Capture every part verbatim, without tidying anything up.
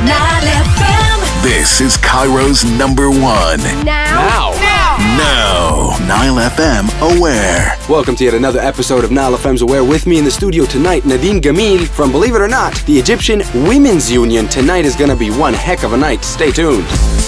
Nile F M. This is Cairo's number one. Now. Now. Now. Now. Nile F M Aware. Welcome to yet another episode of Nile F M's Aware. With me in the studio tonight, Nadine Gamil from, believe it or not, the Egyptian Women's Union. Tonight is going to be one heck of a night. Stay tuned.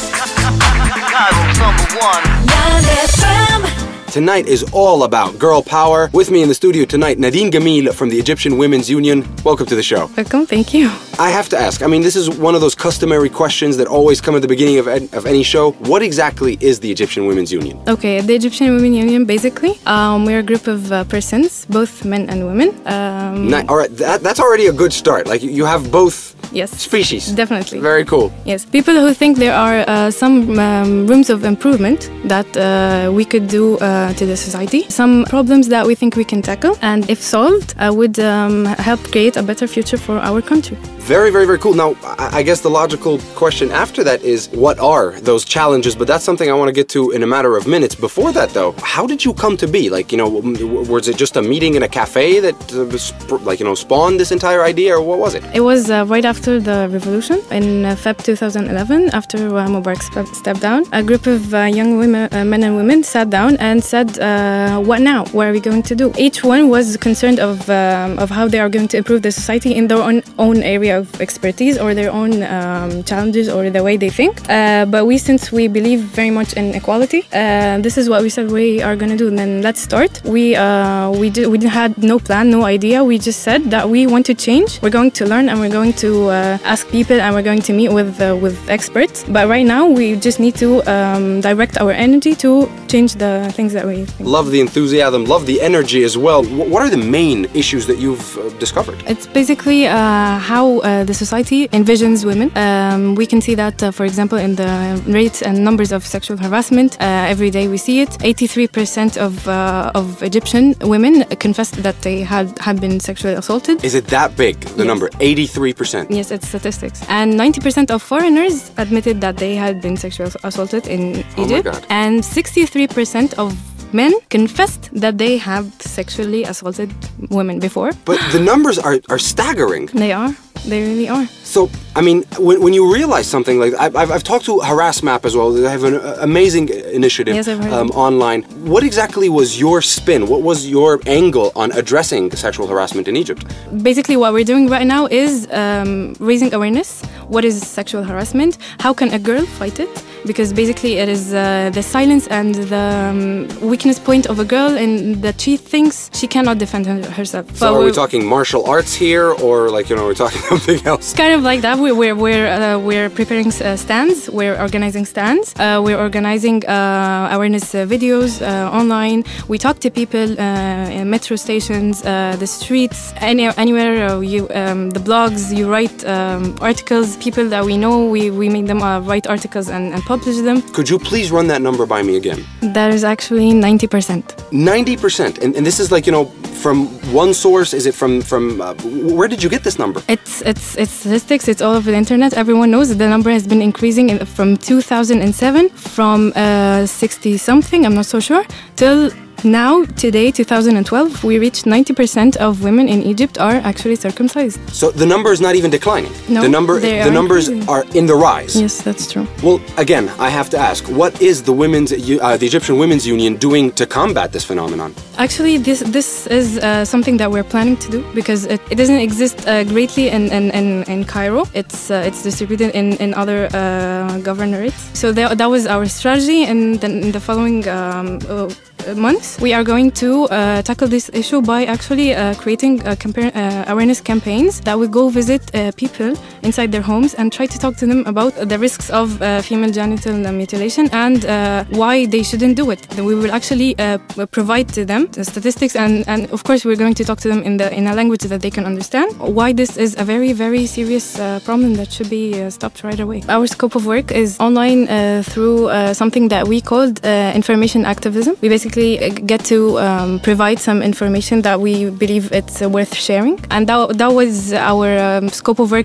Cairo's number one. Nile F M. Tonight is all about girl power. With me in the studio tonight, Nadine Gamil from the Egyptian Women's Union. Welcome to the show. Welcome, thank you. I have to ask, I mean, this is one of those customary questions that always come at the beginning of, ed- of any show. What exactly is the Egyptian Women's Union? Okay, the Egyptian Women Union, basically, um, we're a group of uh, persons, both men and women. Um, Ni- all right, that, that's already a good start. Like, you have both yes, species. definitely. Very cool. Yes, people who think there are uh, some um, rooms of improvement that uh, we could do uh, to the society, some problems that we think we can tackle, and if solved, uh, would um, help create a better future for our country. Very, very, very cool. Now, I I guess the logical question after that is, what are those challenges? But that's something I want to get to in a matter of minutes. Before that, though, how did you come to be? Like, you know, w- was it just a meeting in a cafe that, uh, sp- like, you know, spawned this entire idea, or what was it? It was uh, right after the revolution in uh, February two thousand eleven, after uh, Mubarak sp- stepped down. A group of uh, young women, uh, men and women sat down and said, uh, what now? What are we going to do? Each one was concerned of, um, of how they are going to improve the society in their own, own area of expertise or their own um, challenges or the way they think. Uh, but we, since we believe very much in equality, uh, this is what we said we are going to do. And then let's start. We uh, we did, we had no plan, no idea. We just said that we want to change. We're going to learn and we're going to uh, ask people and we're going to meet with uh, with experts. But right now we just need to um, direct our energy to change the things that we think. Love the enthusiasm, love the energy as well. W- what are the main issues that you've uh, discovered? It's basically uh, how uh, the society envisions women. Um, we can see that, uh, for example, in the rates and numbers of sexual harassment. Uh, every day we see it. eighty-three percent of uh, of Egyptian women confessed that they had, had been sexually assaulted. Is it that big, the Yes. number? eighty-three percent. Yes, it's statistics. And ninety percent of foreigners admitted that they had been sexually assaulted in Oh my Egypt. God. And sixty-three percent of men confessed that they have sexually assaulted women before. But the numbers are, are staggering. They are. They really are. So, I mean, when, when you realize something like I've, I've, I've talked to Harass Map as well. They have an uh, amazing initiative Yes, I've heard um, of it. online. What exactly was your spin? What was your angle on addressing sexual harassment in Egypt? Basically, what we're doing right now is um, raising awareness. What is sexual harassment? How can a girl fight it? Because basically it is uh, the silence and the um, weakness point of a girl, and that she thinks she cannot defend her- herself. So, But are we we're- talking martial arts here, or like, you know, we're talking something else? Kind of like that. We're we're we're, uh, we're preparing uh, stands. We're organizing stands. Uh, we're organizing uh, awareness uh, videos uh, online. We talk to people uh, in metro stations, uh, the streets, any anywhere. Uh, you um, the blogs. You write um, articles. People that we know, we we make them uh, write articles and, and publish them. Could you please run that number by me again? That is actually ninety percent. ninety percent. And, and this is like, you know, from one source? Is it from, from uh, where did you get this number? It's it's it's statistics. It's all over the internet. Everyone knows that the number has been increasing in, from two thousand seven, from uh, sixty something. I'm not so sure, till now, today, two thousand twelve, we reached ninety percent of women in Egypt are actually circumcised. So the number is not even declining. No, the number, they the are numbers increasing. are in the rise. Yes, that's true. Well, again, I have to ask, what is the women's, uh, the Egyptian Women's Union doing to combat this phenomenon? Actually, this this is uh, something that we're planning to do because it, it doesn't exist uh, greatly in, in, in, in Cairo. It's uh, it's distributed in, in other uh, governorates. So that, that was our strategy, and then in the following um, uh, months, we are going to uh, tackle this issue by actually uh, creating uh, campa- uh, awareness campaigns that will go visit uh, people inside their homes and try to talk to them about the risks of uh, female genital mutilation and uh, why they shouldn't do it. Then we will actually uh, provide to them the statistics, and, and of course we're going to talk to them in the in a language that they can understand why this is a very very serious uh, problem that should be uh, stopped right away. Our scope of work is online uh, through uh, something that we called uh, information activism. We basically get to um, provide some information that we believe it's uh, worth sharing, and that, that was our um, scope of work in, in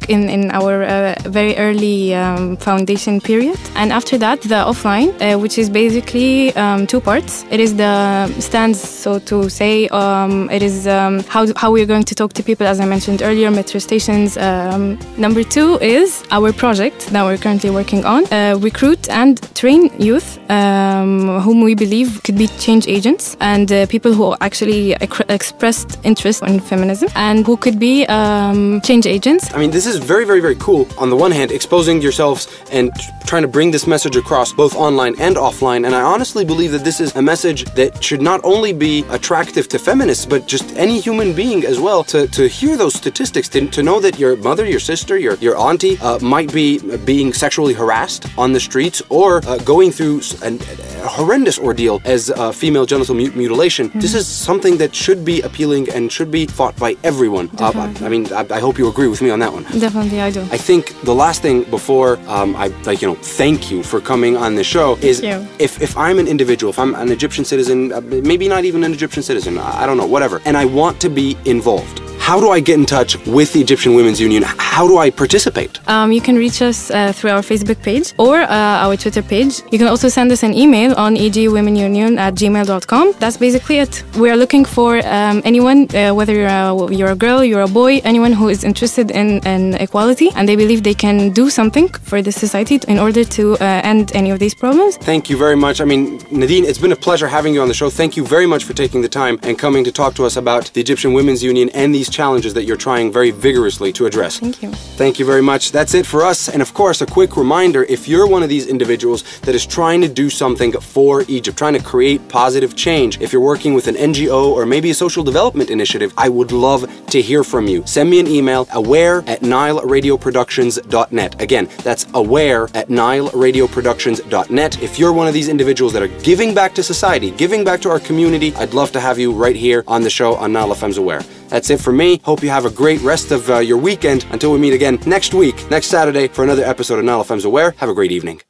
in our uh, very early um, foundation period. And after that, the offline, uh, which is basically um, two parts. It is the stands, so to say. Um, it is um, how how we are going to talk to people, as I mentioned earlier, metro stations. Um, number two is our project that we're currently working on. Uh, recruit and train youth um, whom we believe could be change agents and uh, people who actually ec- expressed interest in feminism and who could be um, change agents. I mean, this is very, very, very cool. On the one hand, exposing yourselves and trying to bring this message across both online and offline. And I honestly believe that this is a message that should not only be attractive to feminists, but just any human being as well, to, to hear those statistics, to, to know that your mother, your sister, your, your auntie uh, might be being sexually harassed on the streets or uh, going through an, a horrendous ordeal as uh, female genital mut- mutilation. Mm-hmm. This is something that should be appealing and should be fought by everyone. Uh, I, I mean, I, I hope you agree with me on that one. Definitely, I do. I think the last thing before um, I, like, you know, thank you for coming on the show is if, if I'm an individual, if I'm an Egyptian citizen, uh, maybe not even an Egyptian citizen, I don't know, whatever, and I want to be involved. How do I get in touch with the Egyptian Women's Union? How do I participate? Um, you can reach us uh, through our Facebook page or uh, our Twitter page. You can also send us an email on e g women union at gmail dot com. That's basically it. We are looking for um, anyone, uh, whether you're a, you're a girl, you're a boy, anyone who is interested in, in equality and they believe they can do something for the society in order to uh, end any of these problems. Thank you very much. I mean, Nadine, it's been a pleasure having you on the show. Thank you very much for taking the time and coming to talk to us about the Egyptian Women's Union and these challenges that you're trying very vigorously to address. Thank you. Thank you very much. That's it for us. And of course, a quick reminder, if you're one of these individuals that is trying to do something for Egypt, trying to create positive change, if you're working with an N G O or maybe a social development initiative, I would love to hear from you. Send me an email, aware at nile radio productions dot net. Again, that's aware at nile radio productions dot net. If you're one of these individuals that are giving back to society, giving back to our community, I'd love to have you right here on the show on Nile F M's Aware. That's it for me. Hope you have a great rest of uh, your weekend. Until we meet again next week, next Saturday, for another episode of Nile F M's Aware. Have a great evening.